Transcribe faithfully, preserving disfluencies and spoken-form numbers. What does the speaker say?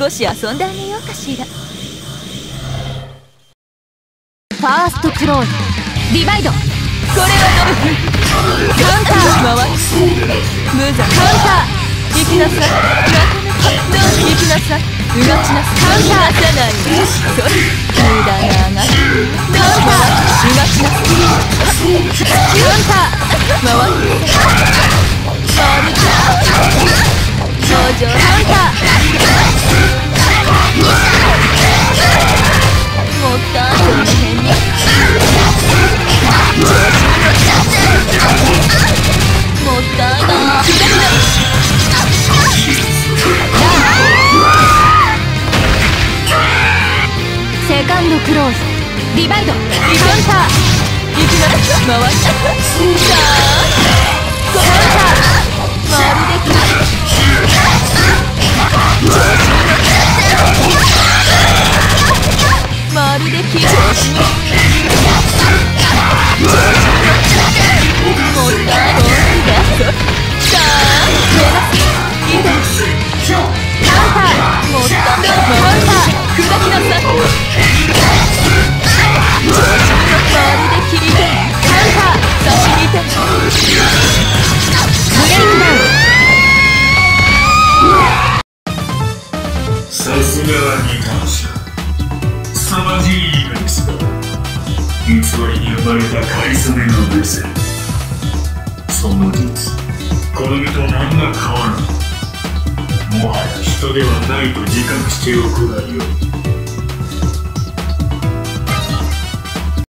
少し遊んであげようかしら。 ファーストクローズディバイド。これはノブカウンター回す無残カウンター行きなさい。なかなかどう行きなさい。動きなさい。カウンターさないそれ無駄な上がりカウンター動きなさい。カウンター回る回る登場カウンターもったいこの辺に調子に乗っちゃってもったいな左だ。 セカンドクローズディバイド。カウンターいきなり回しさあカウンター回るべき調子に乗っちゃって回るべき調子に調子に乗っちゃってもったいないださあ出ますいいだカウンターもったいカウンター砕きなさい。調子に乗って回るで切りたいカウンター差しにいたブレイクダウン。さすがは二冠者凄まじい言いですが偽りに生まれたカリスメの目線。その実この身と何ら変わらない。もはや人ではないと自覚しておくがよい。